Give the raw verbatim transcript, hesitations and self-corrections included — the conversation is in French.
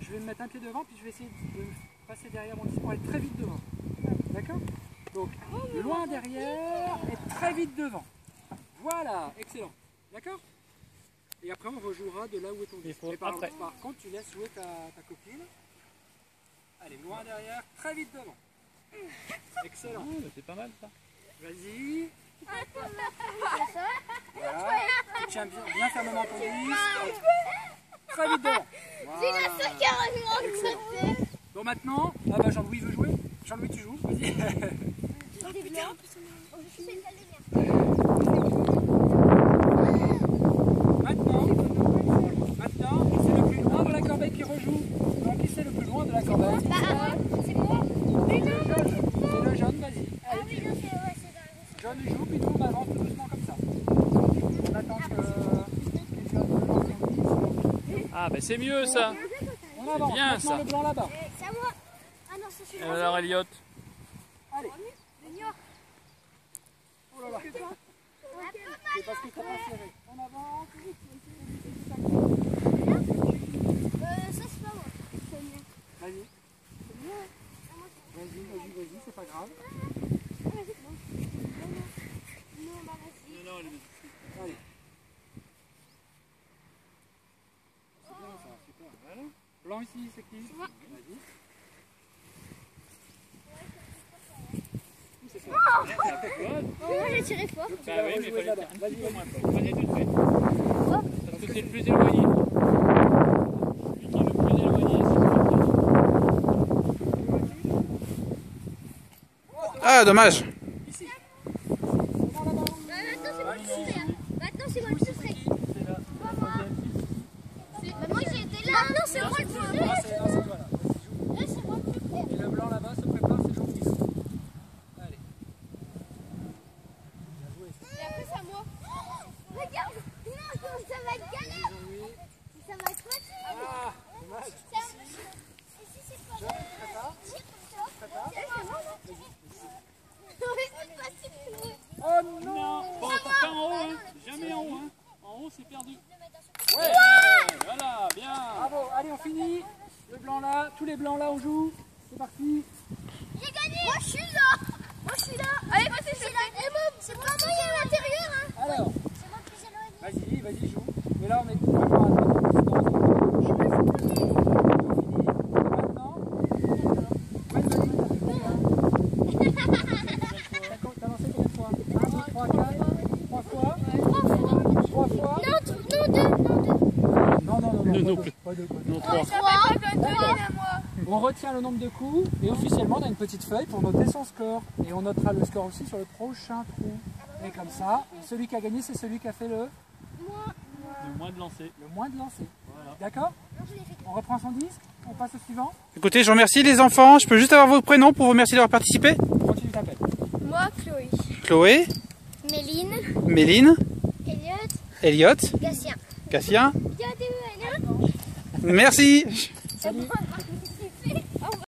je vais me mettre un pied devant, puis je vais essayer de passer derrière mon disque pour aller très vite devant. D'accord? Donc, de loin derrière et très vite devant. Voilà, excellent. D'accord? Et après, on rejouera de là où est ton disque. Et par, par contre, tu laisses jouer ta, ta copine. Allez, loin derrière, très vite devant. Excellent. Oh, c'est pas mal ça. Vas-y. Voilà. Tu tiens bien, bien fermement ton disque. Très vite devant. Voilà. Excellent. Bon, maintenant, ah bah Jean-Louis veut jouer. Jean-Louis, tu joues. Vas-y. Maintenant, maintenant, c'est le plus loin de la corbeille qui rejoue. Donc, qui c'est le plus loin de la corbeille? C'est moi. C'est le jaune. C'est le jaune, vas-y. Allez, jaune joue, puis tout, on avance tout doucement comme ça. On attend que... Ah, bah c'est mieux ça. On avance. Bien, maintenant ça. le blanc là-bas. C'est à moi. Ah non, c'est celui-là. Alors Elliot. Allez. Oh là là. C'est parce que t'as pas serré. On avance. Euh, ça c'est pas moi. Vas-y. Vas-y, vas-y, vas-y, c'est pas grave. Allez. C'est bien ça, super. Voilà. Blanc ici, c'est qui? Vas-y. C'est ça. Moi j'ai tiré fort. Bah oui, mais il fallait là-bas. faire un Vas-y, petit peu vas-y. moins fort. Prenez tout de suite. Parce que c'est le plus éloigné. Celui qui est le plus éloigné, c'est Ah, dommage. Ici. Bah, maintenant c'est moi qui souffrais. Maintenant c'est moi qui souffrais. Pas moi. Bah, moi j'ai été là. Maintenant c'est moi qui Ah, souffrais. c'est là, c'est toi là. Là c'est moi qui souffrais. Et le blanc là-bas se prépare, c'est Jean-Fils. Allez. Bien joué. Et après c'est à moi. Regarde. Non, ça va être galère. Ça va être facile. Ah, dommage. Ici c'est pas Jean, tu prépares? Prépare. Oh non! non. Bon, pas en haut, hein. Jamais en haut, hein. En haut, c'est perdu. Ouais! Voilà, bien. Bravo, allez, on finit. Le blanc là, tous les blancs là, on joue. C'est parti. J'ai gagné. Moi je suis là. Moi je suis là. Allez, moi c'est là. C'est pas moi qui est à l'intérieur. Hein. Alors, C'est moi qui suis éloigné. vas-y, vas-y, joue. Mais là, on est vraiment à droite. Et moi je suis premier. Maintenant, ouais, vas-y, t'as fait combien? T'as lancé combien de fois? un, deux, trois, quatre, trois fois? trois fois? Non, t- non, deux, non, deux. Non, non, non, Non, non, non pas plus. deux, pas deux, pas deux. Non, trois. Trois. On retient le nombre de coups et officiellement on a une petite feuille pour noter son score. Et on notera le score aussi sur le prochain trou. Et comme ça, celui qui a gagné, c'est celui qui a fait le, Le moins de lancer. le moins de lancers. Voilà. D'accord? On reprend son disque, on passe au suivant. Écoutez, je vous remercie les enfants. Je peux juste avoir vos prénoms pour vous remercier d'avoir participé? Comment tu t'appelles? Moi, Chloé. Chloé, Méline. Méline, Elliot. Elliot, Gatien. Cassien. Regardez où elle est. Merci. Salut.